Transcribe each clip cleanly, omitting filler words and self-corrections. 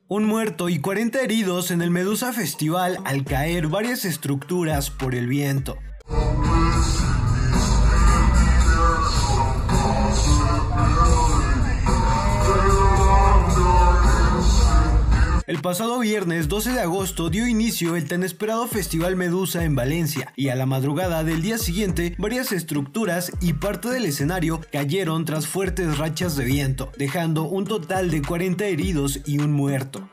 Un muerto y 40 heridos en el Medusa Festival al caer varias estructuras por el viento. El pasado viernes 12 de agosto dio inicio el tan esperado Festival Medusa en Valencia y a la madrugada del día siguiente varias estructuras y parte del escenario cayeron tras fuertes rachas de viento, dejando un total de 40 heridos y un muerto.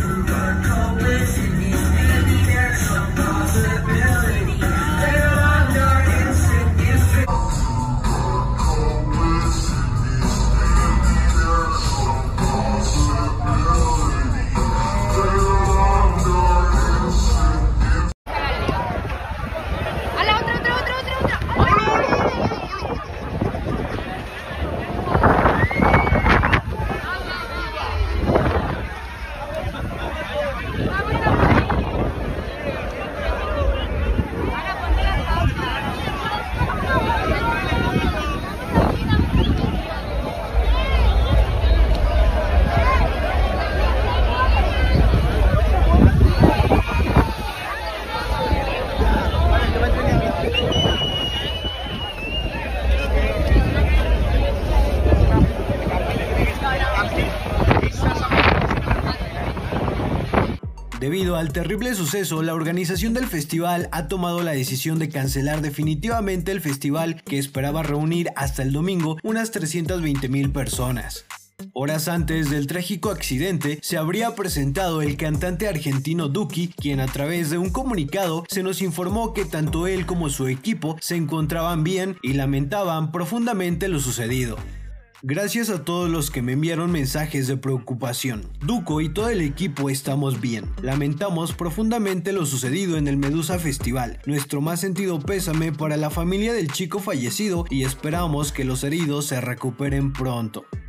Debido al terrible suceso, la organización del festival ha tomado la decisión de cancelar definitivamente el festival, que esperaba reunir hasta el domingo unas 320,000 personas. Horas antes del trágico accidente, se habría presentado el cantante argentino Duki, quien a través de un comunicado se nos informó que tanto él como su equipo se encontraban bien y lamentaban profundamente lo sucedido. Gracias a todos los que me enviaron mensajes de preocupación. Duco y todo el equipo estamos bien. Lamentamos profundamente lo sucedido en el Medusa Festival. Nuestro más sentido pésame para la familia del chico fallecido y esperamos que los heridos se recuperen pronto.